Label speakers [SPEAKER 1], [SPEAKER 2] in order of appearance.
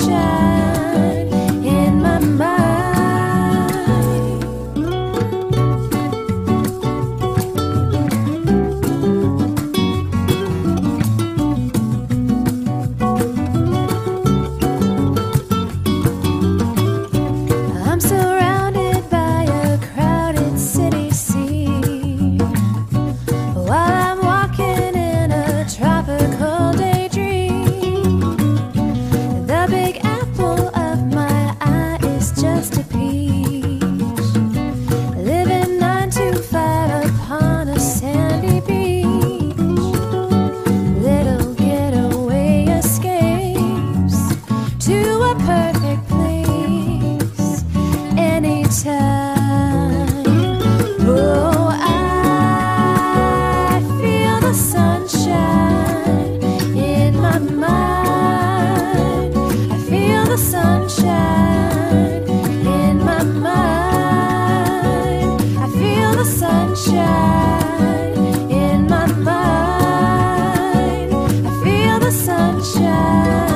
[SPEAKER 1] sunshine in my mind. I'm surrounded by a crowded city scene while I'm walking in a tropical daydream. The big apple of my eye is just a peach, living 9 to 5 upon a sandy beach. Little getaway escapes to a perfect place anytime. Oh, I feel the sunshine in my mind. I feel the sunshine in my mind. I feel the sunshine in my mind. I feel the sunshine.